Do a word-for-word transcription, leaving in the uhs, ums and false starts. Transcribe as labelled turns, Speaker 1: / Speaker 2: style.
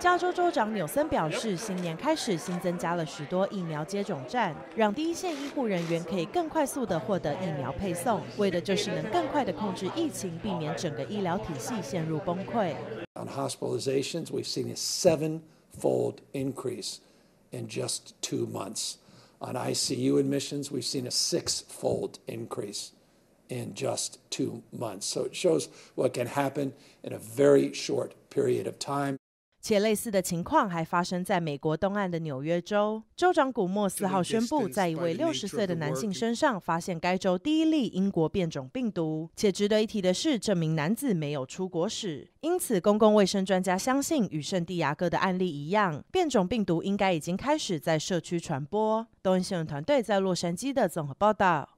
Speaker 1: 加州州长纽森表示，新年开始新增加了许多疫苗接种站，让第一线医护人员可以更快速地获得疫苗配送，为的就是能更快地控制疫情，避免整个医疗体系陷入崩溃。
Speaker 2: On hospitalizations, we've seen a seven-fold increase in just two months. On I C U admissions, we've seen a six-fold increase in just two months. So it shows what can happen in a very short period of time.
Speaker 1: 且类似的情况还发生在美国东岸的纽约州，州长古默四号宣布，在一位六十岁的男性身上发现该州第一例英国变种病毒。且值得一提的是，这名男子没有出国史，因此公共卫生专家相信，与圣地亚哥的案例一样，变种病毒应该已经开始在社区传播。东恩新闻团队在洛杉矶的综合报道。